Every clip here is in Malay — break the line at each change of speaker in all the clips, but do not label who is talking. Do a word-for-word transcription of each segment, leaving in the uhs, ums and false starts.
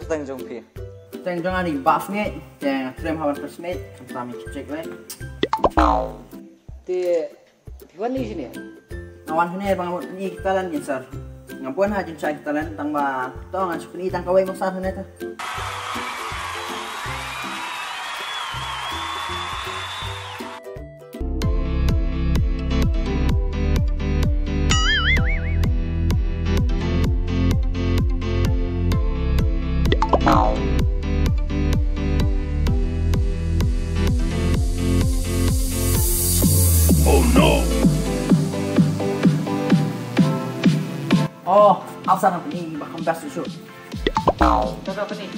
kertang jongpi.
Teng jangan di buff nih, yang trim hawan persmith, kami cek lagi.
Di Iwan di sini ya?
Awan sini bang ini kita lan jinsar. Ngapuan ha jinsar kita lan tambah to ngan supini tang kawai masar sini ta. Oh, apa sana ini bakal best shoot.
Tahu apa nih?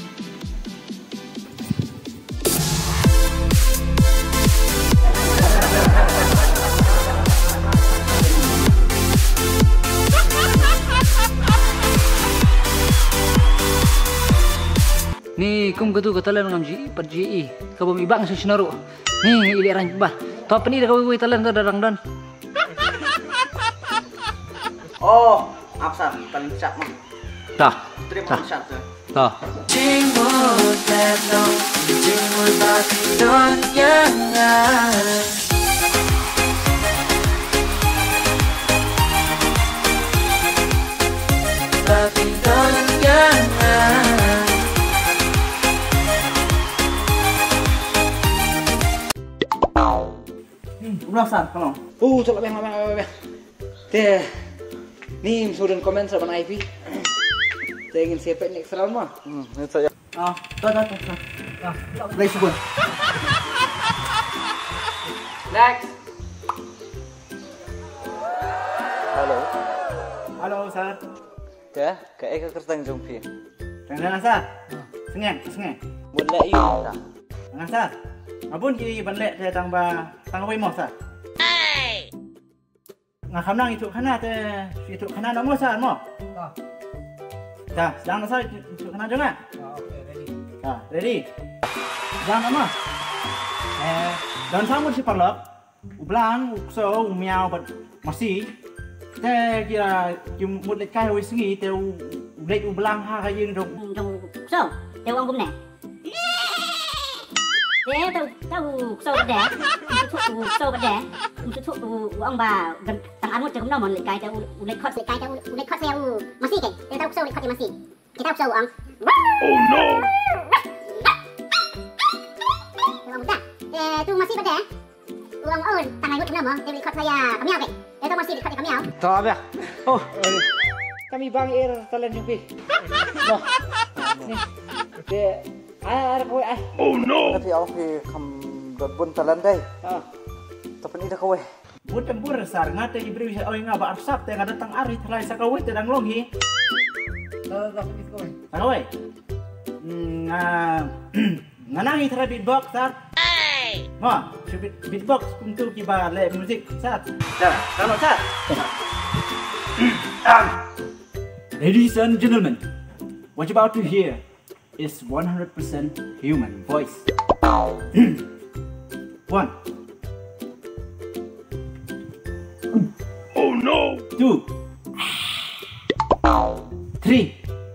Nih, kum ketu ketalan ngam ji, per ji, kau bumi bang sesinaru. Nih, iliran bah. Tahu apa nih kau bumi talan kau darang dan.
Oh, apa sana? Paling cat mah.
Dah.
Terima kasih tu.
Dah.
Udah san, kalau.
Uh, coba bang, bang, bang, bang. Deh. Nih, sudah komen sama I P. Saya ingin sepet next round mah. Hmm, itu saja.
Ah, dah, dah, dah. Ah, play sebut.
Next. Halo.
Halo, Sar.
Ya, kayak ke kertang jongpi.
Jangan Sar. Sengen, sengen.
Mulai yuk dah.
Jangan Sar. Apun ki banlek saya tambah tanggawi mau Sar. Ngah kamnang itu kana te itu kana nama Sar mau.
Ah.
Dah, sedang Sar itu kana jangan.
Ah, okay, ready.
Ah, ready. Jangan nama. Eh, dan sama si parlok. Ublang, ukso, umiao bat masih. Te kira kim mut lek kai wis ngi te ulek ublang ha ka yin dong.
Dong so, te wang bum nè. Thế tao tao sâu bật đẻ, thuốc sâu bật đẻ, thuốc ông bà gần thằng ăn một chấm nào mà lại cái tao lấy khót lại cái tao lấy khót theo mà xí cái tao sâu lấy khót thì mà xí cái tao sâu ông. Oh no. Ông ta, thế tu mà xí bật đẻ, ông ơi thằng này một chấm nào mà tao lấy khót theo kami ao cái, thế tao mà xí lấy khót thì kami ao.
Tahu apa? Oh, kami bang air talan jongpi. Noh. Nih. Deh. Ah, ada kau eh.
Oh no.
Tapi awak pergi kam berbun talan dai. Ah. Tapi ni dah kau eh.
Bud tempur Sar ngate diberi bisa oi ngaba arsap te datang ari thalai sakawai te dang longi.
Dah dah pergi kau.
Sakawai. Nga nganangi thara beatbox Sar. Hey. Ma, beatbox untuk kiba le musik Sar. Dah, kalau Sar. Ladies and gentlemen, what you about to hear is one hundred percent human voice. One.
Oh no.
Two. Three.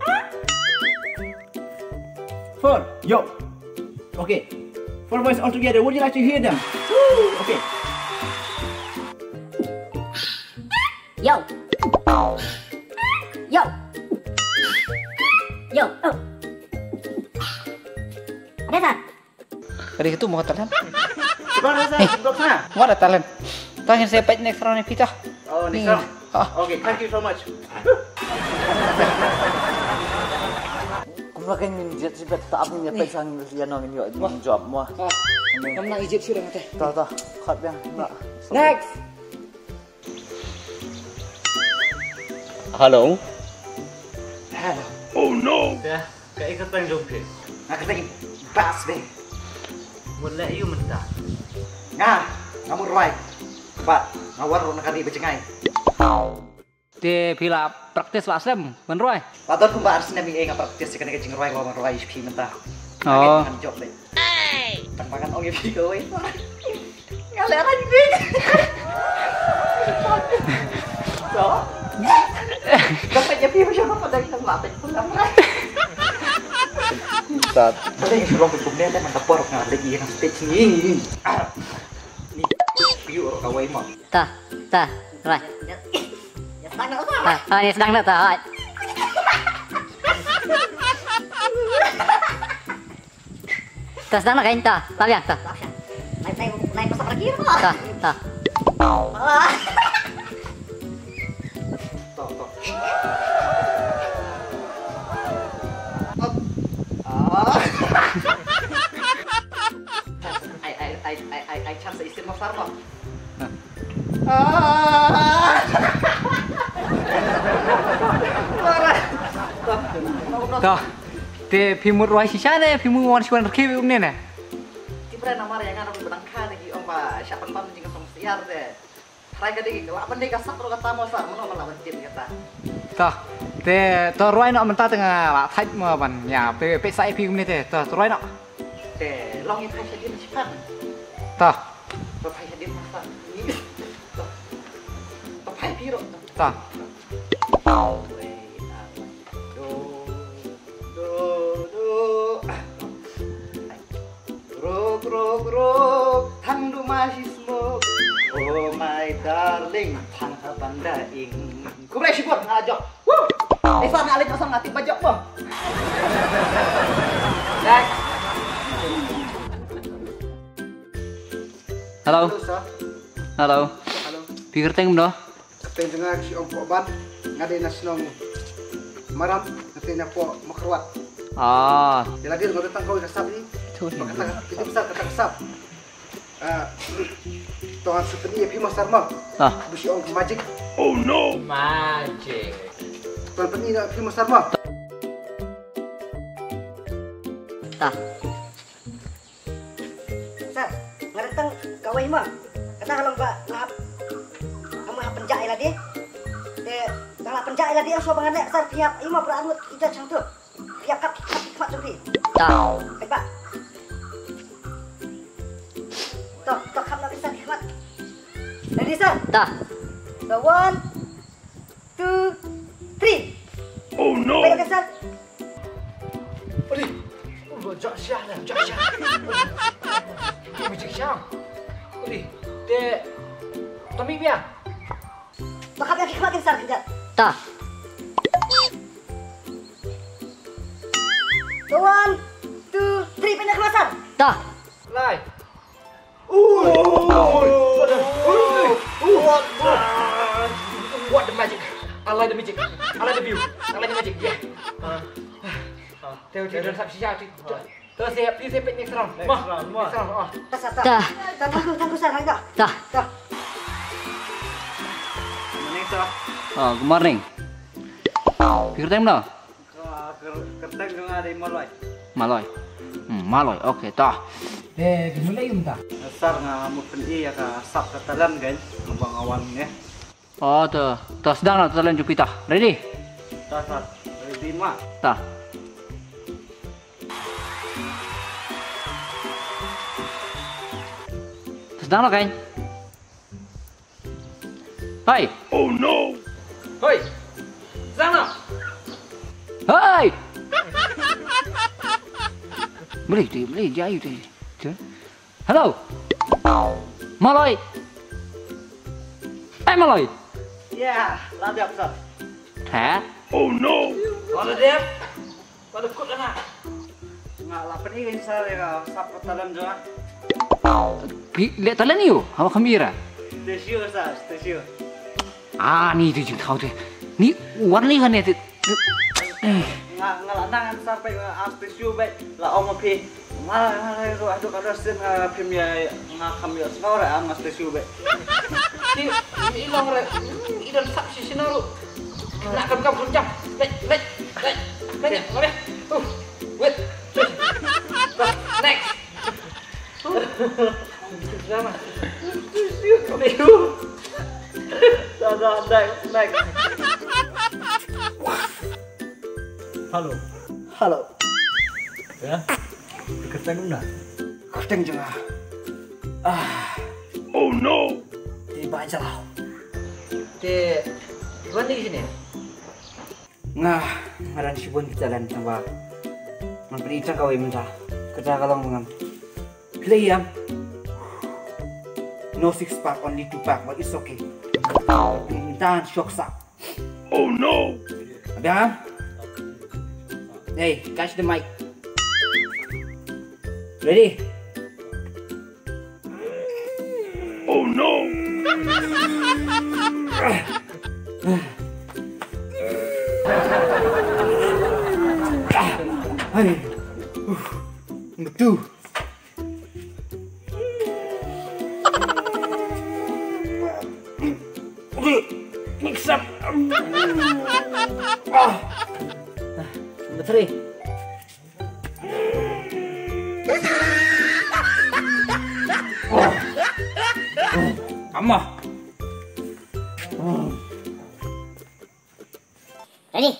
Four. Yo. Okay. Four voice all together. Would you like to hear them? Okay.
Yo. Yo. Yo. Oh. Ada Sar?
Dari itu mau talan?
Coba Sar, beatbox na.
Mau ada talan? Tahu yang sepet next round ni kita.
Oh, next
Nih.
round.
Ah.
Okay, thank you so much.
Kung makan minjet si bet tak apa ni apa sang dia nong ini ni job mo. Ah. Kamu nak ijit sudah mate. Tahu tahu. Kat yang nak.
Next.
Hello.
Hello.
Oh no.
Ya, kayak ikatan jongke. Nak kata bas be. Mulai you mentah. Nga, kamu right. Bat, ngawar nak kali becengai.
Di pila praktis wasem, menroy.
Patut ku mbak Arsina mi enga praktis kan kecing roy ngawar roy pi mentah.
Oh.
Kan job deh. Tak makan ong pi kowe. Ngaleran gue. So. Dapat ya pi macam apa dari tempat pun
Tat. Tadi suruh hukumnya kan mantap porok nggak lagi yang stage ini. Ini view kawai mau.
Ta, ta, right. Ya sedang nak apa? Ah, ya sedang nak ta. Ta sedang nak kain ta, tak ya ta. Naik naik naik pasang lagi apa? Ta, ta.
Tok tok. I I I I I I chance istimewa farma.
Dah, te pimur ruai sisa ne, pimur wan sikuan reki umne ne.
Kipra nama yang kan benang kah lagi om ba siapa pam jing som siar de. Try kadi ke apa nih kasak ro kata mo sa mono mala bancin kata.
Dah, te to ruai no menta tengah la thai mo ban ya pe pe sai pi umne te, to ruai no.
Te long yang kai sedin sipan.
Dah,
To kai sedin masa. To. To kai piro.
dah.
Rok rok rok thang du masih smoke. Oh my darling thang kapan daing. Kubre sipur ngajok. Wuh. Esa ngalih kosong ngati bajok mo. Dak.
Halo,
Sir.
halo.
Halo.
Pikir teng do.
Katay nga si Om Poban, nga din nasinong maram, natay na po makarwat.
Ah,
Dilagay nga datang kawin kasab ni, kita besar kata kasab. Ah, Tuhan seperti Epi Masar Mam,
ah.
busi Om Magic.
Oh no!
Magic.
Tuhan seperti Epi Masar Mam.
Ta.
Sir, nga datang kaway mo. Kata halang ba lahap ama penjai lah dia. Dia kalau penjai lah dia so bangan nek sir pihak ima beranut ija cang tu. Pihak kap kap suri.
Ta.
Baik pak. Tok tok kap nak bisa khidmat. Ready sir?
Ta.
So one, two, three.
Oh no!
Baik okay, sir.
Odi. Oh, jak syah dah, jak syah. Odi, macam syah. Odi, te Tommy biar.
Tok kap yang khidmat sir kejap.
Ta.
So one, two, three pindah khidmat sir.
Ta.
Lai. What the magic? I like the magic. I like the view. I like the magic. Yeah. Theo theo sắp xia thì tôi sẽ đi sẽ next round. Next round. Next round. Oh.
Tak sir.
Ta.
Tak tangguh tangguh sir enggak.
Ta.
Tak.
Morning sir.
Oh, good morning. Pikir teng do.
Kerteng nga di maloi.
Maloi. Hmm, maloi. Oke, dah. Eh, gimana yun ta?
Sar nga mo pendi ya ka sap katalan guys. Ngabang awan ya.
Oh, tuh. Tuh sedang nak telan Jupiter. Ready?
Ta sar. Ready ma.
Dah. Sedang nak kain? Hai.
Oh no!
Hoi. Sana.
Hai. Boleh, tu, boleh jaya tu. Hello. Maloi. Eh, Maloi.
Ya, ladap sir.
Hả?
Oh no!
Ada dia. Ada kut nak.
Nga la pening sir ya sap katalan jo.
Lihat telan ni yo. Hawa kamera.
Station sir, station.
Ah, ni tu je tahu tu. Ni warna ni kan tu.
Nga nga lanangan sampai nga station baik la om pi. Malah ro aduh kada sen nga premier nga kami semua orang nga station baik.
Ni ilong re. Idan sak si sinaru. Nak kam kam jam. Lek lek lek. Lek. Lek. Uh. Wait. Next. Sama. Station.
Dah dah next next.
Halo.
Halo.
Ya. Ketemu dah.
Kuteng juga.
Oh no!
Tiba aja lah.
Te, tuan di sini.
Nga, ngaran si Bun jalan sama
Memperita kau yang mentah. Kerja kalau mengam. Play ya. No six pack, only two pack, but it's okay. Mintaan shock sak.
Oh no!
Abiam. Hey, catch the mic. Ready?
Oh no!
Hai. Betul. Mix up. Ah. Number three. Amma.
Ready?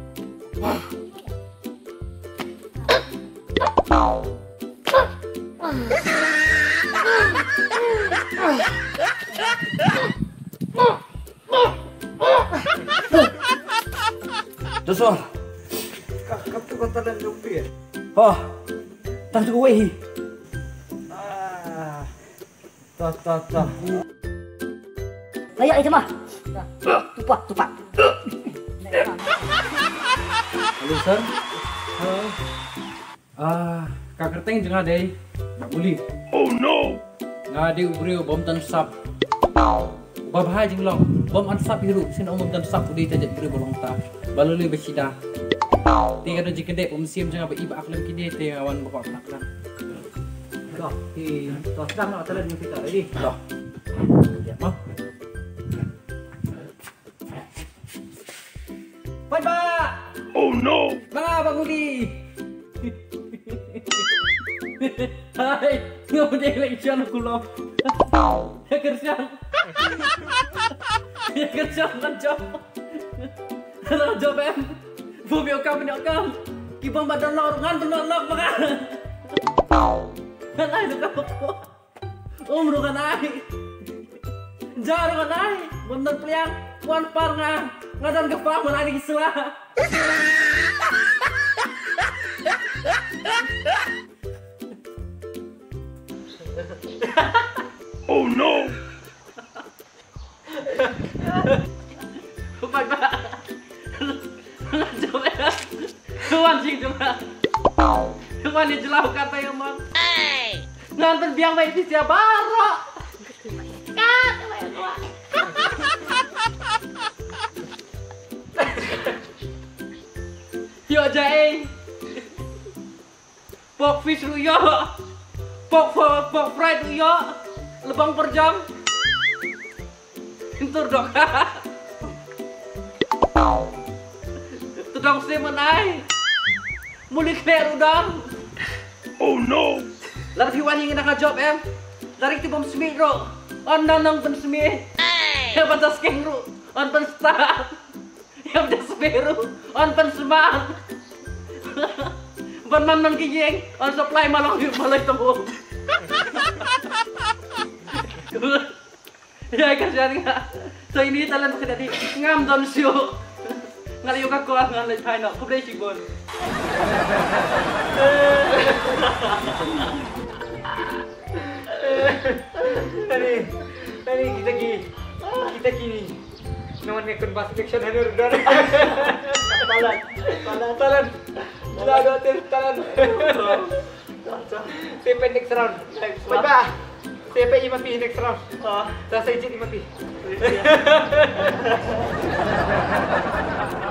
That's all.
Kaptu kata dan lumpir.
Oh, tak cukup wei.
Ah. Toh toh toh.
Ayo itu mah. Tupak, tupak.
Halo sir. Halo. Ah, kak kerteng jangan deh. Nak buli.
Oh no!
Nga di ubri bom tan sap. Babah jing long. Bom an sap hiru sin om tan sap udi tajak beri bolong ta. Baluli besida. Tiga do jikende om sim jangan be iba aklam kini te awan bapak naklan.
Toh, hi, toh sedang nak telan kita ready.
Toh. Ya mah.
Bye bye.
Oh no!
Mana Bang Budi? Hai, ngapa dia election aku lo? Ya kerja. Ya kerja kan job. Kalau job em, bumi okam ni okam. Kibang badan lo ngan benar lo makan. Kan ai lu kau. Om lu kan ai. Jar kan ai. Benar peliang. Wan par nga. Ngadan gepang mana ni kislah.
Oh no!
Bye bye. Coba ya. Tuan sih cuma. Cuma ni jelas kata yang mang. Nonton biang baik di siapa baro. Kat, Yo jae. Pok fish lu yo. Pok pok fried lu yo. Lebang per jam. Entur dok. Tudang saya menai. Muli clear udang.
Oh no!
Lalu hiwan yang nak job em. Dari ti bom semit ro. On nanang pen semit. Ya batas kengru. On pen star. Ya batas beru. On pen semang. Ban man man kijeng. On supply malong yu malay temu. Ya kasi nga. So ini talan ko dati ngam don siyo. Ngalayo ka ko ang ngalay tayo. Kublay sigon.
Tadi, tadi kita ki, kita kini. Naman ngekon bas fiction hanur dan. Talan, talan, talan. Lado atin talan. Siapa next round? Bapak. Siapa lima pi next round? Ah, rasa ijin lima pi.